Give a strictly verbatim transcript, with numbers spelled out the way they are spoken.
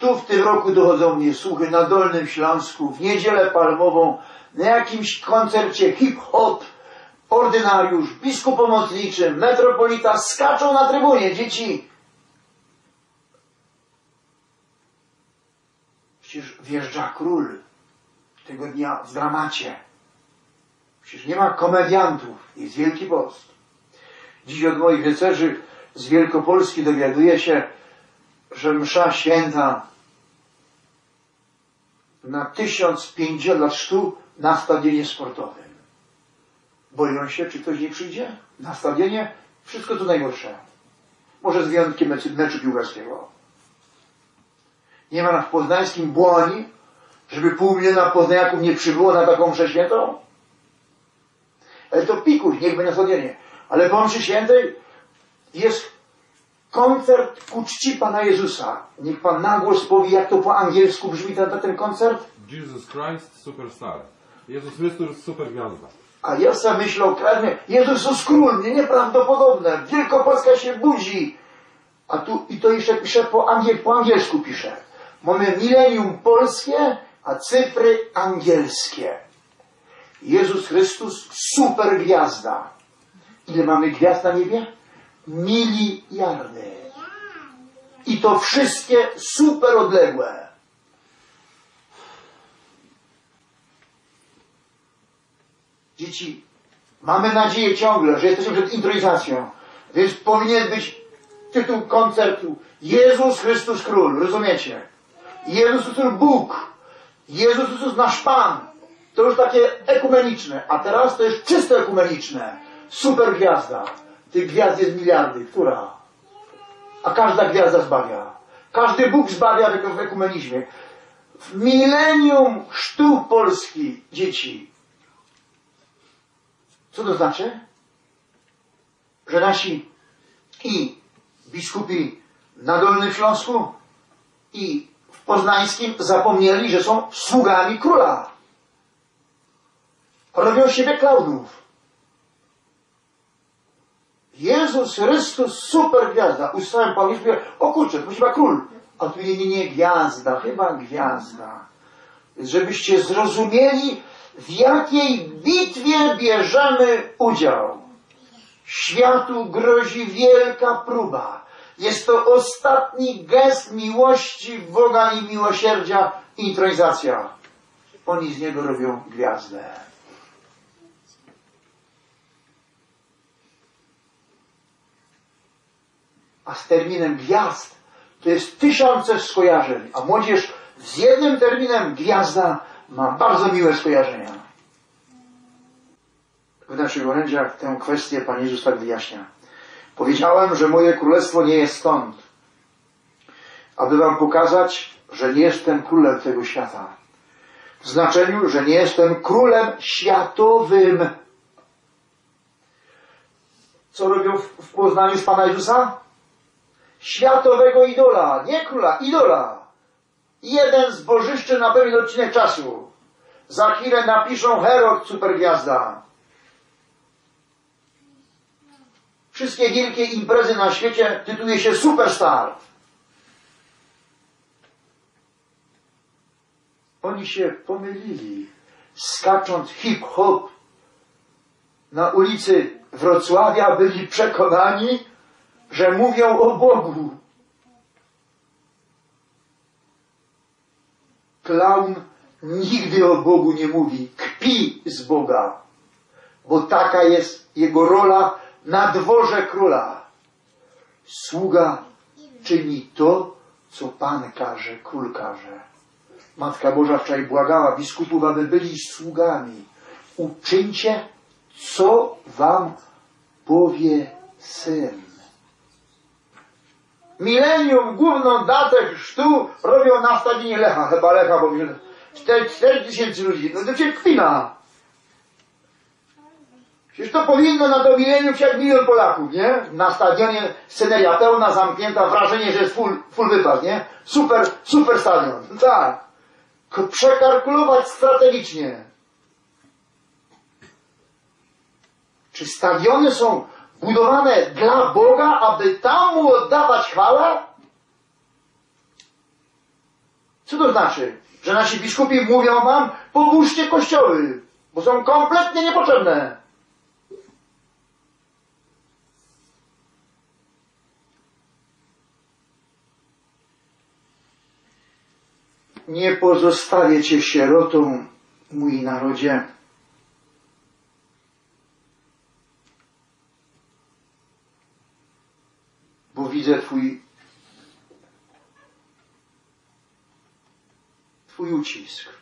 Tu w tym roku dochodzą mnie słuchy na Dolnym Śląsku, w Niedzielę Palmową, na jakimś koncercie hip-hop, ordynariusz, biskup pomocniczy, metropolita skaczą na trybunie, dzieci. Przecież wjeżdża król tego dnia w dramacie. Przecież nie ma komediantów, jest Wielki Post. Dziś od moich rycerzy z Wielkopolski dowiaduję się, że msza święta na tysiąc pięćdziesiąt sztuk na stadionie sportowym. Boją się, czy ktoś nie przyjdzie? Na stadionie wszystko to najgorsze. Może z wyjątkiem meczu, meczu piłkarskiego. Nie ma w poznańskim błoni, żeby pół miliona poznaniaków nie przybyło na taką mszę świętą? Ale to pikuś, niech będzie na stadionie. Ale po mszy świętej jest koncert ku czci Pana Jezusa. Niech Pan na głos powie, jak to po angielsku brzmi ten, ten koncert. Jesus Christ Superstar. Jezus Chrystus super gwiazda. A ja sam myślę o kraju, Jezus Król, nie, nieprawdopodobne. Wielkopolska się budzi. A tu, i to jeszcze pisze po, angiel, po angielsku pisze. Mamy milenium polskie, a cyfry angielskie. Jezus Chrystus super gwiazda. Ile mamy gwiazd na niebie? Miliardy. I to wszystkie super odległe. Dzieci, mamy nadzieję ciągle, że jesteśmy przed intronizacją, więc powinien być tytuł koncertu Jezus Chrystus Król, rozumiecie? Jezus Chrystus Bóg, Jezus Chrystus nasz Pan. To już takie ekumeniczne, a teraz to jest czysto ekumeniczne. Super gwiazda. Tych gwiazd jest miliardy. Która? A każda gwiazda zbawia. Każdy Bóg zbawia w ekumenizmie. W milenium sztuk Polski, dzieci. Co to znaczy? Że nasi i biskupi na Dolnym Śląsku i w Poznańskim zapomnieli, że są sługami króla. Robią z siebie klaunów. Jezus Chrystus, super gwiazda. Ustałem Pan Jezus, o kurczę, to chyba król. A tu nie, nie, nie, gwiazda, chyba gwiazda. Żebyście zrozumieli, w jakiej bitwie bierzemy udział. Światu grozi wielka próba. Jest to ostatni gest miłości Boga i miłosierdzia, intronizacja. Oni z niego robią gwiazdę. A z terminem gwiazd to jest tysiące skojarzeń. A młodzież z jednym terminem gwiazda ma bardzo miłe skojarzenia. W naszych orędziach tę kwestię Pan Jezus tak wyjaśnia. Powiedziałem, że moje królestwo nie jest stąd, aby wam pokazać, że nie jestem królem tego świata. W znaczeniu, że nie jestem królem światowym. Co robią w, w Poznaniu z Pana Jezusa? Światowego idola, nie króla, idola. Jeden z bożyszczy na pewien odcinek czasu. Za chwilę napiszą Herod, supergwiazda. Wszystkie wielkie imprezy na świecie tytułuje się Superstar. Oni się pomylili, skacząc hip-hop na ulicy Wrocławia, byli przekonani, że mówią o Bogu. Klaun nigdy o Bogu nie mówi, kpi z Boga, bo taka jest jego rola na dworze króla. Sługa czyni to, co Pan każe, król każe. Matka Boża wczoraj błagała biskupów, aby byli sługami. Uczyńcie, co wam powie syn. Milenium, główną datę chrztu robią na stadionie Lecha. Chyba Lecha, bo cztery tysięcy ludzi. No to cię kpina. Przecież to powinno na to milenium się jak milion Polaków, nie? Na stadionie sceneria pełna, zamknięta, wrażenie, że jest full, full wypad, nie? Super, super stadion. No tak. Przekalkulować strategicznie. Czy stadiony są budowane dla Boga, aby tam mu oddawać chwałę? Co to znaczy? Że nasi biskupi mówią wam, pobóżcie kościoły, bo są kompletnie niepotrzebne. Nie pozostawię cię sierotą, mój narodzie. Bo widzę twój twój ucisk.